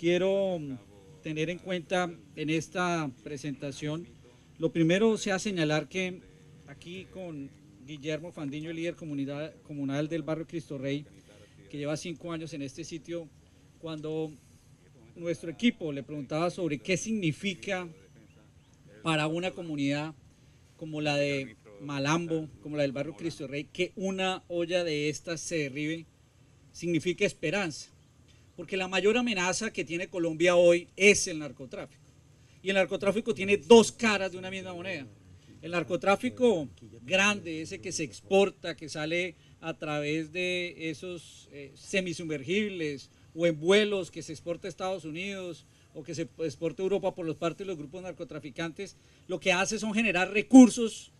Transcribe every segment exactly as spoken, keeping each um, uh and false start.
quiero tener en cuenta en esta presentación, lo primero sea señalar que aquí con Guillermo Fandiño, el líder comunidad, comunal del barrio Cristo Rey, que lleva cinco años en este sitio, cuando nuestro equipo le preguntaba sobre qué significa para una comunidad como la de Malambo, como la del barrio Cristo Rey, que una olla de estas se derribe, significa esperanza. Porque la mayor amenaza que tiene Colombia hoy es el narcotráfico. Y el narcotráfico tiene dos caras de una misma moneda. El narcotráfico grande, ese que se exporta, que sale a través de esos eh, semisumergibles o en vuelos que se exporta a Estados Unidos o que se exporta a Europa por los parte de los grupos narcotraficantes, lo que hace son generar recursos,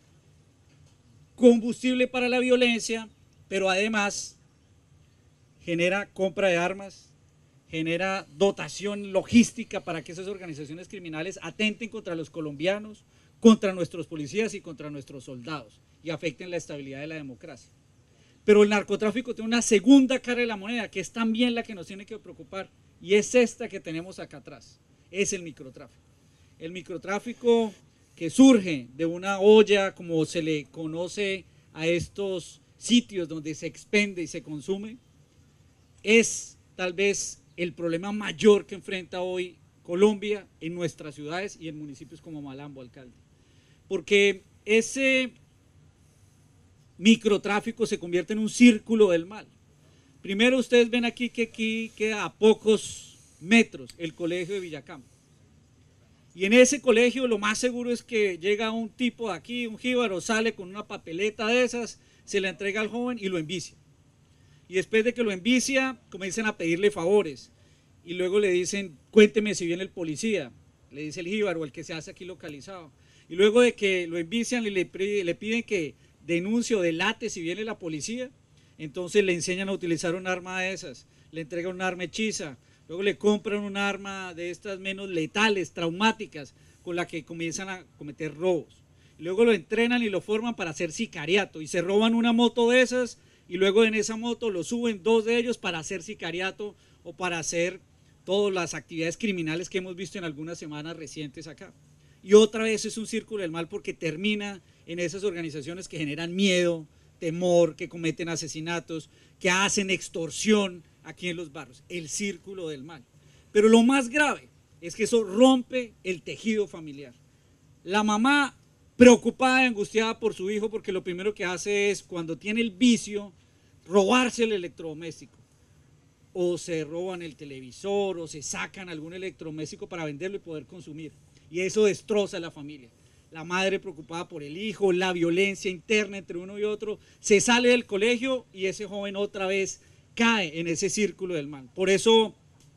combustible para la violencia, pero además genera compra de armas, genera dotación logística para que esas organizaciones criminales atenten contra los colombianos, contra nuestros policías y contra nuestros soldados y afecten la estabilidad de la democracia. Pero el narcotráfico tiene una segunda cara de la moneda, que es también la que nos tiene que preocupar, y es esta que tenemos acá atrás, es el microtráfico. El microtráfico que surge de una olla, como se le conoce a estos sitios donde se expende y se consume, es tal vez el problema mayor que enfrenta hoy Colombia en nuestras ciudades y en municipios como Malambo, alcalde. Porque ese microtráfico se convierte en un círculo del mal. Primero ustedes ven aquí que aquí queda a pocos metros el colegio de Villacampo. Y en ese colegio lo más seguro es que llega un tipo de aquí, un jíbaro, sale con una papeleta de esas, se la entrega al joven y lo envicia. Y después de que lo envicia, comienzan a pedirle favores. Y luego le dicen, cuénteme si viene el policía, le dice el jíbaro, el que se hace aquí localizado. Y luego de que lo envician, le, le piden que denuncie o delate si viene la policía. Entonces le enseñan a utilizar un arma de esas, le entregan un arma hechiza, luego le compran un arma de estas menos letales, traumáticas, con la que comienzan a cometer robos. Y luego lo entrenan y lo forman para hacer sicariato y se roban una moto de esas y luego en esa moto lo suben dos de ellos para hacer sicariato o para hacer todas las actividades criminales que hemos visto en algunas semanas recientes acá. Y otra vez es un círculo del mal porque termina en esas organizaciones que generan miedo, temor, que cometen asesinatos, que hacen extorsión aquí en los barrios, el círculo del mal. Pero lo más grave es que eso rompe el tejido familiar. La mamá preocupada y angustiada por su hijo porque lo primero que hace es, cuando tiene el vicio, robarse el electrodoméstico. O se roban el televisor o se sacan algún electrodoméstico para venderlo y poder consumir. Y eso destroza a la familia. La madre preocupada por el hijo, la violencia interna entre uno y otro, se sale del colegio y ese joven otra vez cae en ese círculo del mal. Por eso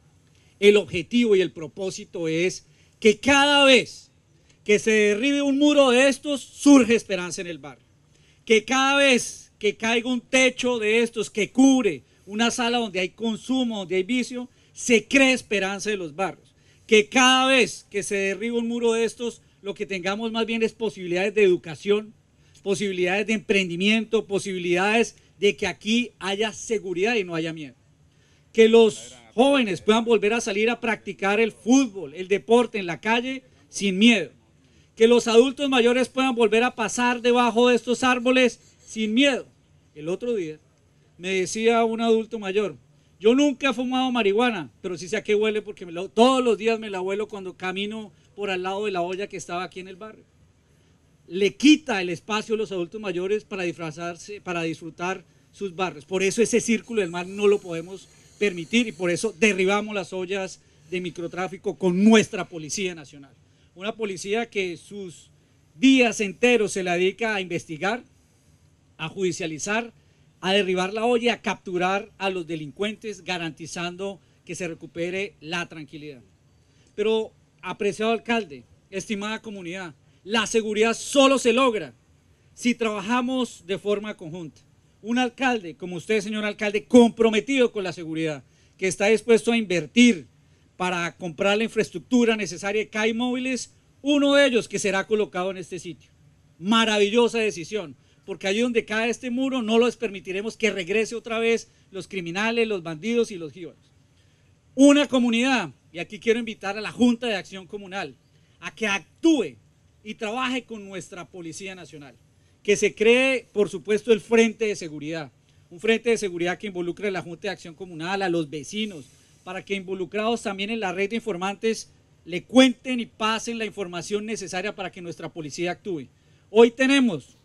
el objetivo y el propósito es que cada vez que se derribe un muro de estos, surge esperanza en el barrio. Que cada vez que caiga un techo de estos que cubre una sala donde hay consumo, donde hay vicio, se cree esperanza de los barrios. Que cada vez que se derriba un muro de estos, lo que tengamos más bien es posibilidades de educación, posibilidades de emprendimiento, posibilidades de que aquí haya seguridad y no haya miedo. Que los jóvenes puedan volver a salir a practicar el fútbol, el deporte en la calle sin miedo. Que los adultos mayores puedan volver a pasar debajo de estos árboles sin miedo. El otro día me decía un adulto mayor, yo nunca he fumado marihuana, pero sí sé a qué huele porque me la, todos los días me la huelo cuando camino por al lado de la olla que estaba aquí en el barrio. Le quita el espacio a los adultos mayores para disfrazarse, para disfrutar sus barrios. Por eso ese círculo del mal no lo podemos permitir y por eso derribamos las ollas de microtráfico con nuestra Policía Nacional. Una policía que sus días enteros se la dedica a investigar, a judicializar, a derribar la olla y a capturar a los delincuentes, garantizando que se recupere la tranquilidad. Pero, apreciado alcalde, estimada comunidad, la seguridad solo se logra si trabajamos de forma conjunta. Un alcalde, como usted, señor alcalde, comprometido con la seguridad, que está dispuesto a invertir para comprar la infraestructura necesaria de C A I móviles, uno de ellos que será colocado en este sitio. Maravillosa decisión, porque allí donde cae este muro no les permitiremos que regrese otra vez los criminales, los bandidos y los jíbaros. una comunidad, y aquí quiero invitar a la Junta de Acción Comunal a que actúe y trabaje con nuestra Policía Nacional, que se cree, por supuesto, el Frente de Seguridad, un frente de seguridad que involucre a la Junta de Acción Comunal, a los vecinos, para que involucrados también en la red de informantes le cuenten y pasen la información necesaria para que nuestra policía actúe. Hoy tenemos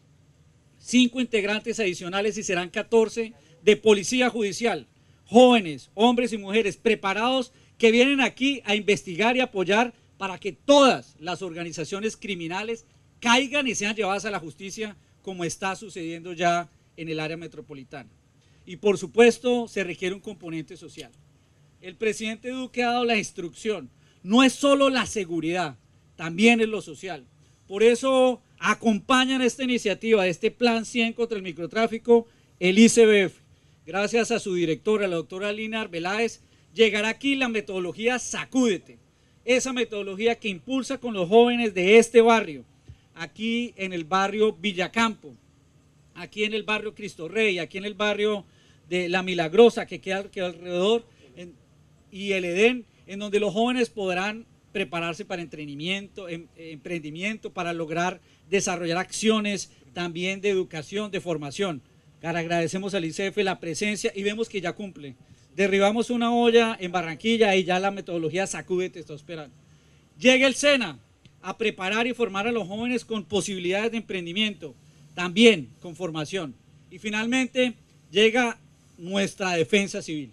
cinco integrantes adicionales y serán catorce de Policía Judicial, jóvenes, hombres y mujeres preparados que vienen aquí a investigar y apoyar para que todas las organizaciones criminales caigan y sean llevadas a la justicia, como está sucediendo ya en el área metropolitana. Y por supuesto se requiere un componente social. El presidente Duque ha dado la instrucción, no es solo la seguridad, también es lo social. Por eso acompañan esta iniciativa, este Plan cien contra el microtráfico, el I C B F. Gracias a su directora, la doctora Lina Arbeláez, llegará aquí la metodología Sacúdete, esa metodología que impulsa con los jóvenes de este barrio, aquí en el barrio Villacampo, aquí en el barrio Cristo Rey, aquí en el barrio de La Milagrosa, que queda, queda alrededor, en, y el Edén, en donde los jóvenes podrán prepararse para entrenamiento, em, emprendimiento, para lograr desarrollar acciones también de educación, de formación. Agradecemos al I C F la presencia y vemos que ya cumple. Derribamos una olla en Barranquilla y ya la metodología Sacúdete está esperando. Llega el SENA a preparar y formar a los jóvenes con posibilidades de emprendimiento, también con formación. Y finalmente llega nuestra Defensa Civil,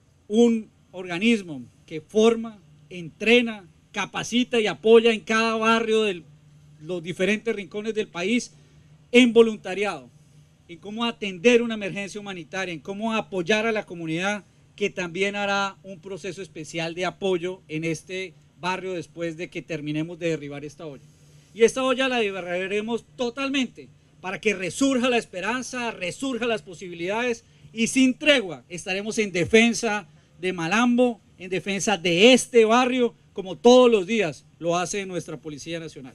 un organismo que forma, entrena, capacita y apoya en cada barrio de los diferentes rincones del país en voluntariado, en cómo atender una emergencia humanitaria, en cómo apoyar a la comunidad, que también hará un proceso especial de apoyo en este barrio después de que terminemos de derribar esta olla. Y esta olla la derribaremos totalmente para que resurja la esperanza, resurja las posibilidades y sin tregua estaremos en defensa de Malambo, en defensa de este barrio, como todos los días lo hace nuestra Policía Nacional.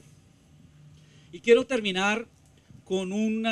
Y quiero terminar con un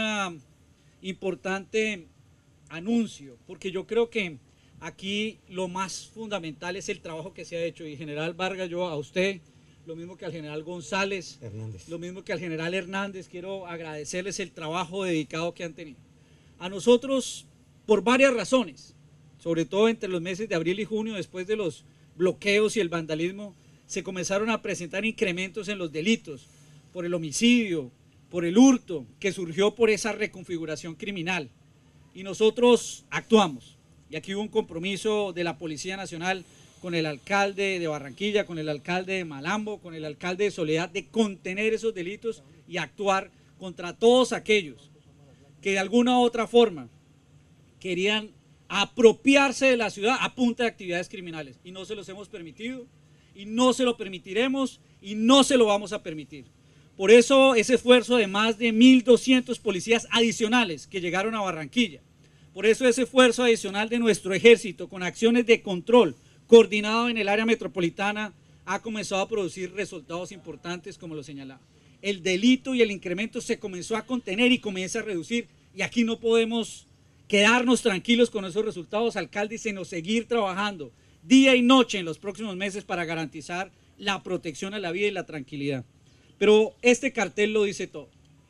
importante anuncio, porque yo creo que aquí lo más fundamental es el trabajo que se ha hecho, y General Vargas, yo a usted, lo mismo que al General González, Hernández. lo mismo que al General Hernández, quiero agradecerles el trabajo dedicado que han tenido. A nosotros, por varias razones, sobre todo entre los meses de abril y junio, después de los bloqueos y el vandalismo, se comenzaron a presentar incrementos en los delitos, por el homicidio, por el hurto, que surgió por esa reconfiguración criminal. Y nosotros actuamos. Y aquí hubo un compromiso de la Policía Nacional con el alcalde de Barranquilla, con el alcalde de Malambo, con el alcalde de Soledad, de contener esos delitos y actuar contra todos aquellos que de alguna u otra forma querían apropiarse de la ciudad a punta de actividades criminales. Y no se los hemos permitido, y no se lo permitiremos, y no se lo vamos a permitir. Por eso ese esfuerzo de más de mil doscientos policías adicionales que llegaron a Barranquilla. Por eso ese esfuerzo adicional de nuestro ejército con acciones de control coordinado en el área metropolitana ha comenzado a producir resultados importantes, como lo señalaba. El delito y el incremento se comenzó a contener y comienza a reducir, y aquí no podemos quedarnos tranquilos con esos resultados, alcalde, sino seguir trabajando día y noche en los próximos meses para garantizar la protección a la vida y la tranquilidad. Pero este cartel lo dice todo.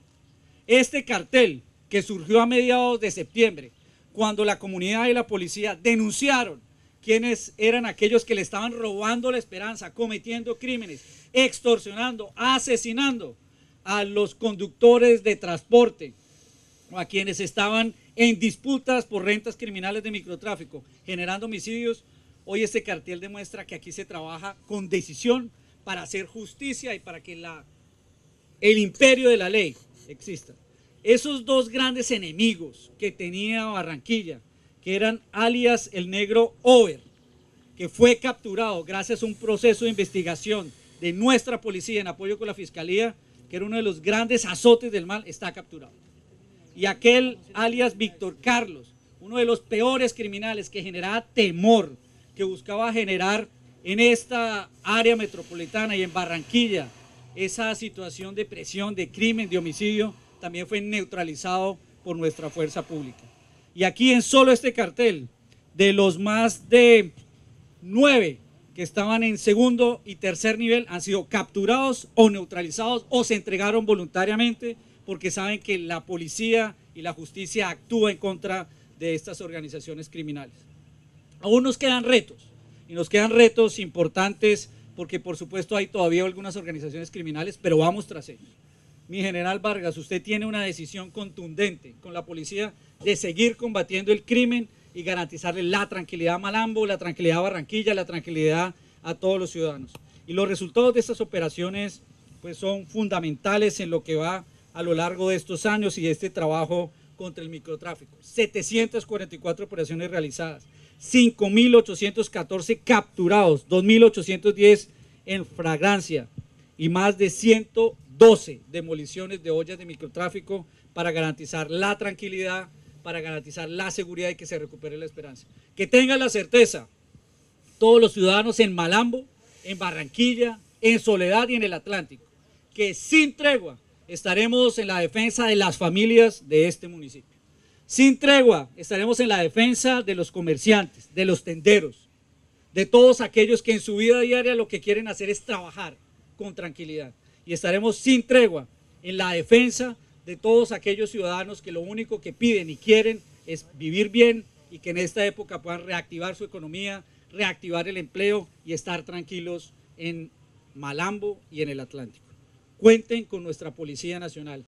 Este cartel que surgió a mediados de septiembre, cuando la comunidad y la policía denunciaron quiénes eran aquellos que le estaban robando la esperanza, cometiendo crímenes, extorsionando, asesinando a los conductores de transporte o a quienes estaban en disputas por rentas criminales de microtráfico, generando homicidios. Hoy este cartel demuestra que aquí se trabaja con decisión para hacer justicia y para que la, el imperio de la ley exista. Esos dos grandes enemigos que tenía Barranquilla, que eran alias el negro Over, que fue capturado gracias a un proceso de investigación de nuestra policía en apoyo con la Fiscalía, que era uno de los grandes azotes del mal, está capturado. Y aquel alias Víctor Carlos, uno de los peores criminales que generaba temor, que buscaba generar en esta área metropolitana y en Barranquilla esa situación de presión, de crimen, de homicidio, también fue neutralizado por nuestra fuerza pública. Y aquí en solo este cartel, de los más de nueve que estaban en segundo y tercer nivel han sido capturados o neutralizados o se entregaron voluntariamente porque saben que la policía y la justicia actúa en contra de estas organizaciones criminales. Aún nos quedan retos, y nos quedan retos importantes porque por supuesto hay todavía algunas organizaciones criminales, pero vamos tras ellos. Mi general Vargas, usted tiene una decisión contundente con la policía de seguir combatiendo el crimen y garantizarle la tranquilidad a Malambo, la tranquilidad a Barranquilla, la tranquilidad a todos los ciudadanos. Y los resultados de estas operaciones pues, son fundamentales en lo que va a lo largo de estos años y de este trabajo contra el microtráfico. setecientas cuarenta y cuatro operaciones realizadas, cinco mil ochocientos catorce capturados, dos mil ochocientos diez en flagrancia y más de ciento doce demoliciones de ollas de microtráfico para garantizar la tranquilidad, para garantizar la seguridad y que se recupere la esperanza. Que tengan la certeza todos los ciudadanos en Malambo, en Barranquilla, en Soledad y en el Atlántico, que sin tregua estaremos en la defensa de las familias de este municipio. Sin tregua estaremos en la defensa de los comerciantes, de los tenderos, de todos aquellos que en su vida diaria lo que quieren hacer es trabajar con tranquilidad. Y estaremos sin tregua en la defensa de todos aquellos ciudadanos que lo único que piden y quieren es vivir bien y que en esta época puedan reactivar su economía, reactivar el empleo y estar tranquilos en Malambo y en el Atlántico. Cuenten con nuestra Policía Nacional.